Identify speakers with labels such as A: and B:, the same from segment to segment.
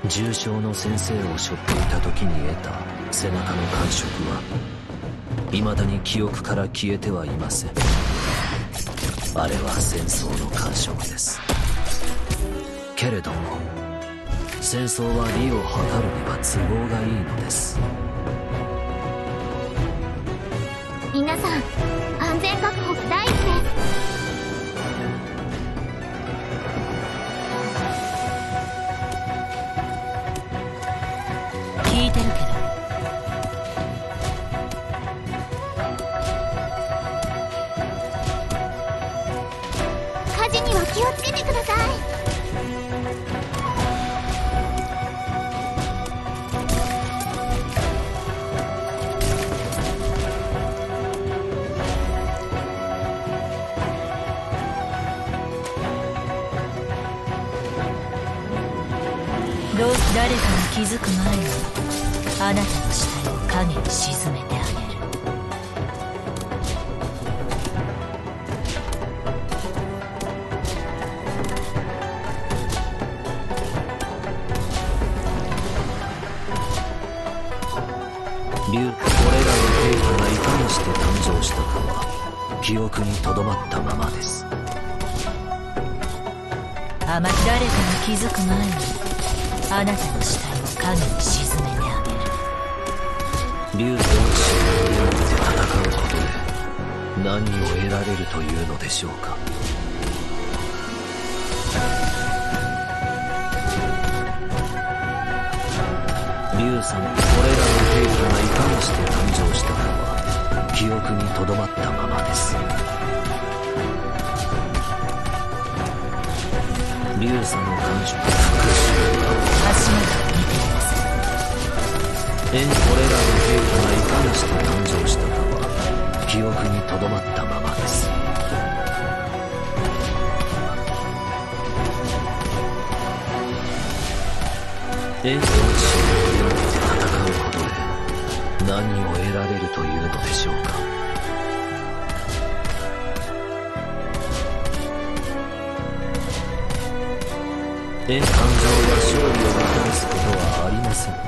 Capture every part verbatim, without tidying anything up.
A: 重傷の先生を背負っていた時に得た背中の感触は未だに記憶から消えてはいません。あれは戦争の感触です。けれども戦争は利を図るには都合がいいのです。
B: 皆さん、安全確保が第一です。
C: 聞いてるけど。
B: 火事には気をつけてください。
C: どう誰かに気づく前にあなたの死体を影に沈めてあげる。
A: 竜、これらの兵器がいかにして誕生したかは記憶にとどまったままです。
C: あまり誰かに気づく前にあなたの死体を影に沈めてあげる。
A: 竜同士を読んで戦うことで何を得られるというのでしょうか。竜さん、これらの兵器がいかにして誕生したかは記憶にとどまったままです。竜さんの感触復讐
C: 足元を見ています。
A: 縁これらの兵器がいかにして誕生したかは記憶にとどまったままです。縁の死を読んで戦うことで何を得られるというのでしょうか。縁感情は勝利をもたらすことはありません。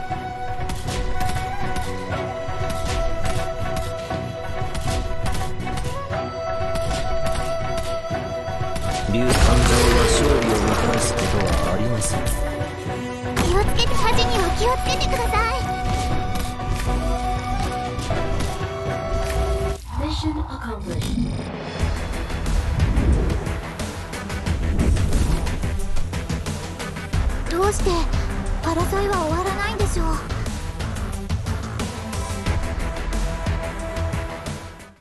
A: 竜感情は勝利をもたらすことはありません。
B: 気をつけて、火事には気をつけてください。
D: Mission accomplished.
B: どうして争いは終わらないんでしょう。